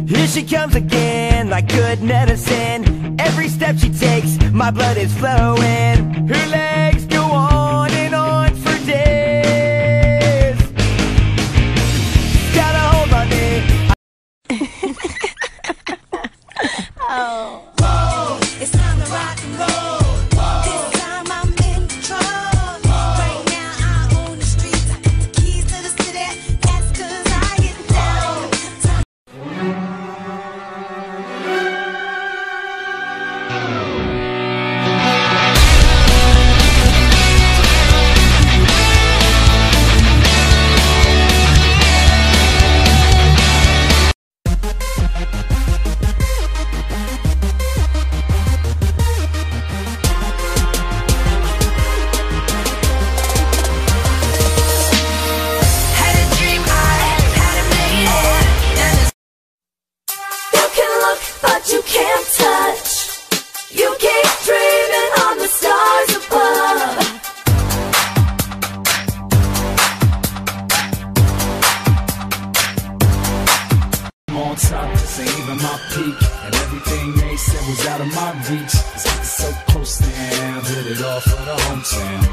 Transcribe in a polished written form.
Here she comes again, like good medicine. Every step she takes, my blood is flowing. Her legs go on and on for days. Got a hold on me. Oh. Whoa, it's time to rock and roll. This time I'm in control. Right now I own the streets. I got the keys to the city. That's 'cause I get down. But you can't touch. You keep dreaming on the stars above. I'm on top, this ain't even my peak. And everything they said was out of my reach. It's so close now, hit it off for the hometown.